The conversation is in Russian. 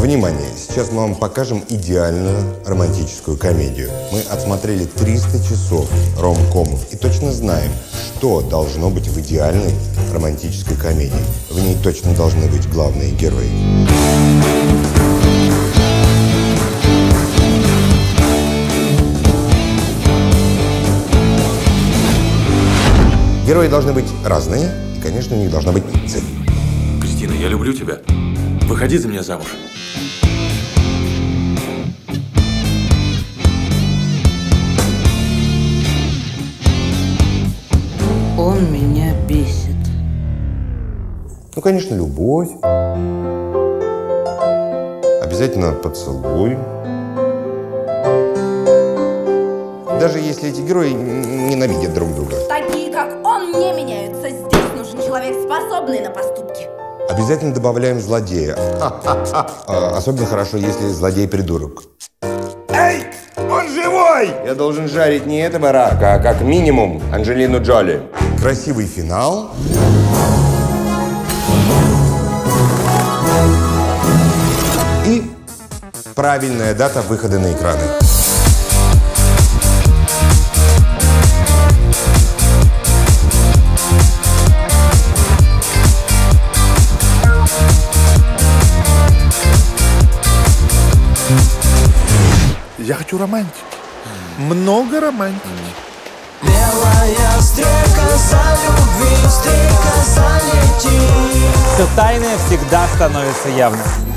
Внимание! Сейчас мы вам покажем идеальную романтическую комедию. Мы отсмотрели 300 часов ромкомов и точно знаем, что должно быть в идеальной романтической комедии. В ней точно должны быть главные герои. Герои должны быть разные, и, конечно, у них должна быть цель. Кристина, я люблю тебя. Выходи за меня замуж. Он меня бесит. Ну, конечно, любовь. Обязательно поцелуй. Даже если эти герои ненавидят друг друга. Такие, как он, не меняются. Здесь нужен человек, способный на поступки. Обязательно добавляем злодея. Особенно хорошо, если злодей придурок. Эй, он живой! Я должен жарить не этого рака, а как минимум Анджелину Джоли. Красивый финал. И правильная дата выхода на экраны. Я хочу романтики. Много романтики. Белая стрекоза любви, стрекоза летит. Все тайное всегда становится явным.